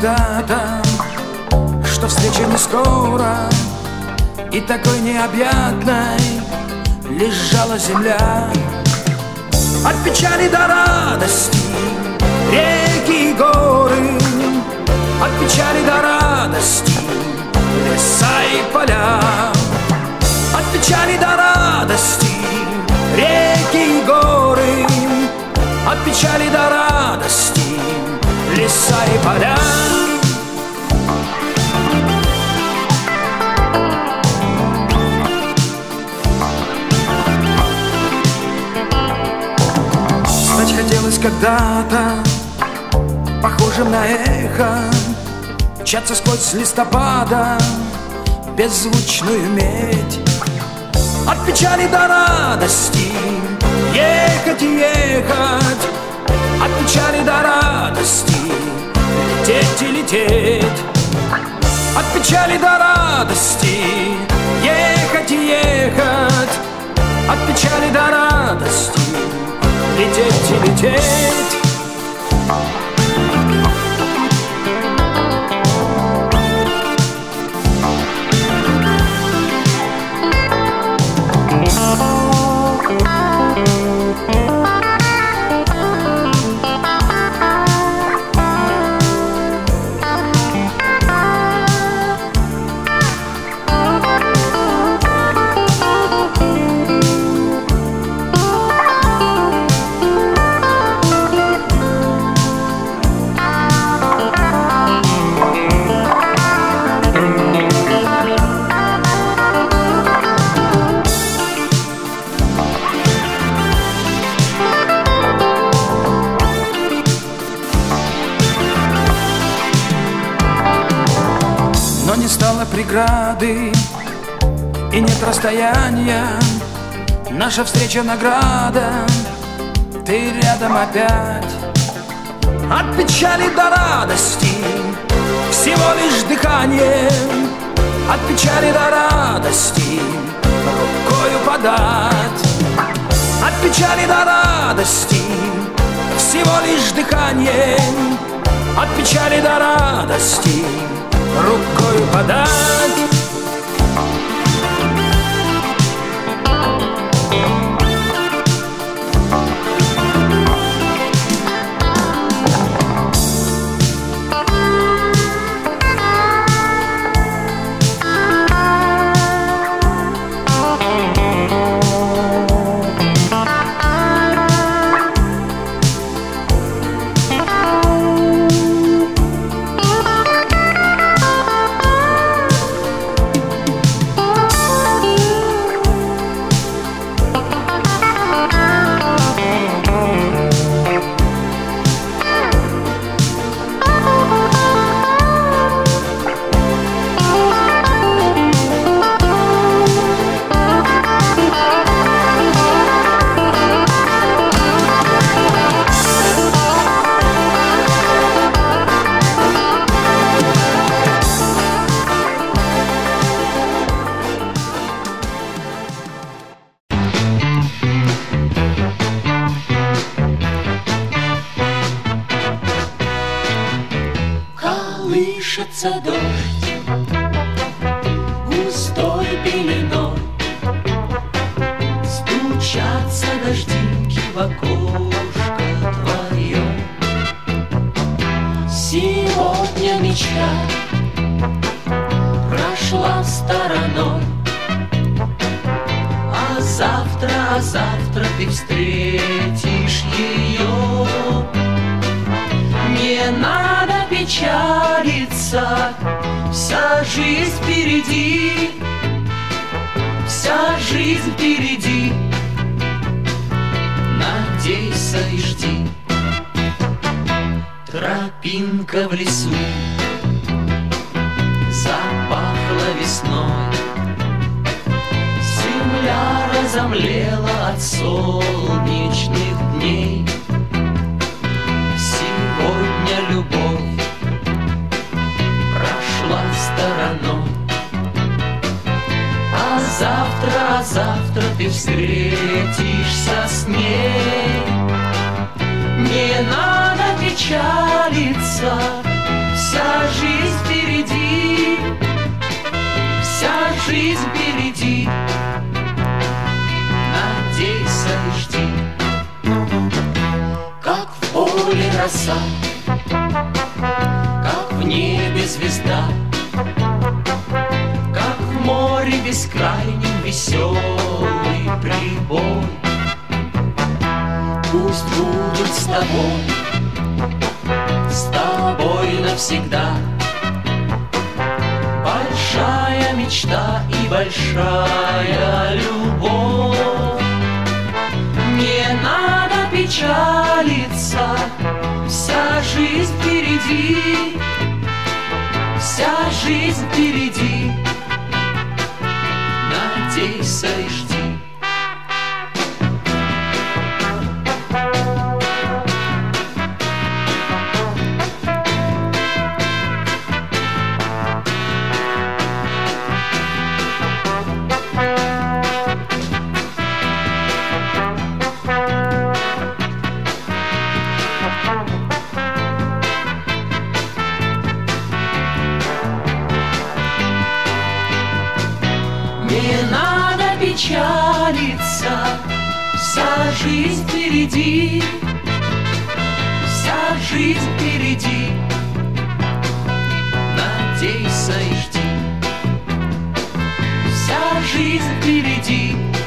когда-то, что встреча не скоро и такой необъятной лежала земля. От печали до радости реки и горы, от печали до радости леса и поля. От печали до радости реки и горы, от печали до радости леса и поля. Стать хотелось когда-то похожим на эхо, мчаться сквозь листопада беззвучную медь. От печали до радости ехать и ехать, от печали до радости лететь и лететь. От печали до радости ехать и ехать, от печали до радости лететь и лететь. Но не стало преграды и нет расстояния, наша встреча награда, ты рядом опять. От печали до радости всего лишь дыхание, от печали до радости рукою подать. От печали до радости всего лишь дыхание, от печали до радости рукою подать. Колышется дождь густой пеленой, стучатся дождинки в окошко твое. Сегодня мечта прошла стороной, а завтра ты встретишь ее. Не надо печалиться, вся жизнь впереди, вся жизнь впереди. Надейся и жди. Тропинка в лесу запахла весной, земля разомлела от солнечных дней. Сегодня любовь прошла стороной, а завтра ты встретишься с ней. Не надо печалиться, Вся жизнь впереди, вся жизнь впереди. Надейся и жди. Как в поле роса, как в небе звезда, как в море бескрайнем веселый прибой. Пусть будут с тобой навсегда большая мечта и большая любовь. Не надо печалиться, вся жизнь впереди, вся жизнь впереди. Надейся и жди. Не надо печалиться, вся жизнь впереди, вся жизнь впереди. Надейся и жди. Вся жизнь впереди.